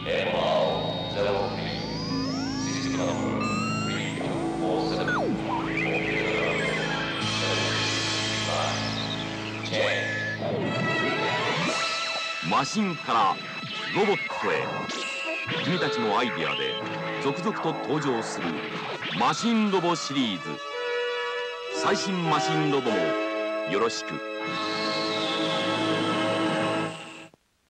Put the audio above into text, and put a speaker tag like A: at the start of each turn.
A: マシンからロボットへ、君たちのアイデアで続々と登場するマシンロボシリーズ。最新マシンロボもよろしく。